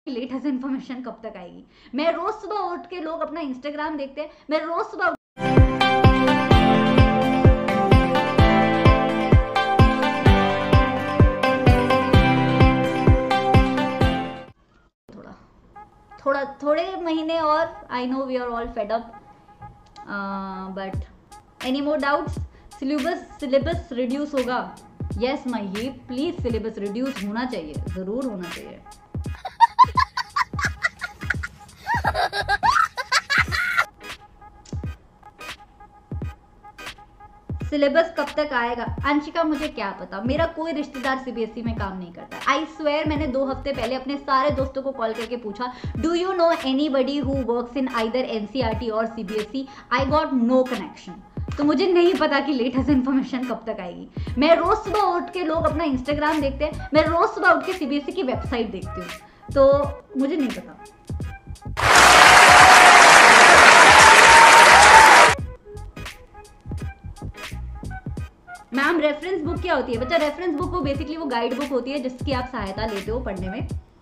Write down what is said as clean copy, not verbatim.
Latest information कब तक आएगी। मैं रोज सुबह उठ के, लोग अपना इंस्टाग्राम देखते हैं, मैं रोज सुबह थोड़े महीने और, I know we are all fed up, but any more doubts? Syllabus reduce होगा? Yes Mahi, please syllabus reduce होना चाहिए, जरूर होना चाहिए। सिलेबस कब तक आएगा? अंशिका मुझे क्या पता, मेरा कोई रिश्तेदार सीबीएसई में काम नहीं करता। आई स्वेयर, मैंने 2 हफ्ते पहले अपने सारे दोस्तों को कॉल करके पूछा, do you know anybody who works in either NCERT और CBSE? I got no connection. तो मुझे नहीं पता कि लेटेस्ट इन्फॉर्मेशन कब तक आएगी। मैं रोज सुबह उठ के, लोग अपना इंस्टाग्राम देखते हैं, मैं रोज सुबह उठ के सीबीएसई की वेबसाइट देखती हूँ, तो मुझे नहीं पता। मैम रेफरेंस बुक क्या होती है? बच्चा रेफरेंस बुक वो बेसिकली वो गाइड बुक होती है जिसकी आप सहायता लेते हो पढ़ने में।